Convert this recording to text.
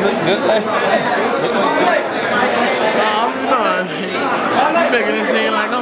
Good thing. I'm done. You making it seem like I'm